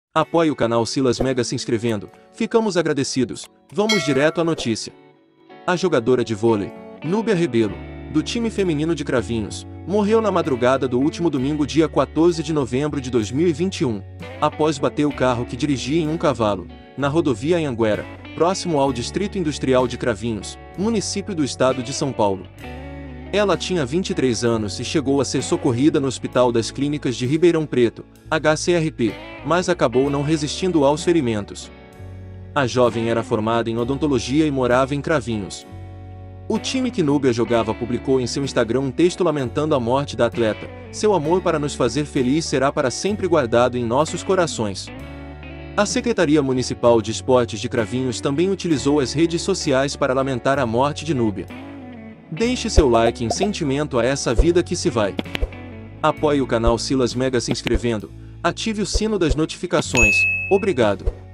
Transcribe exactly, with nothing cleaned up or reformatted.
Apoie o canal Silas Mega se inscrevendo, ficamos agradecidos. Vamos direto à notícia. A jogadora de vôlei, Núbia Rebelo, do time feminino de Cravinhos, morreu na madrugada do último domingo, dia quatorze de novembro de dois mil e vinte e um, após bater o carro que dirigia em um cavalo, na rodovia Anhanguera, próximo ao Distrito Industrial de Cravinhos, município do estado de São Paulo. Ela tinha vinte e três anos e chegou a ser socorrida no Hospital das Clínicas de Ribeirão Preto, H C R P, mas acabou não resistindo aos ferimentos. A jovem era formada em odontologia e morava em Cravinhos. O time que Núbia jogava publicou em seu Instagram um texto lamentando a morte da atleta. Seu amor para nos fazer feliz será para sempre guardado em nossos corações. A Secretaria Municipal de Esportes de Cravinhos também utilizou as redes sociais para lamentar a morte de Núbia. Deixe seu like em sentimento a essa vida que se vai. Apoie o canal Silas Mega se inscrevendo, ative o sino das notificações. Obrigado.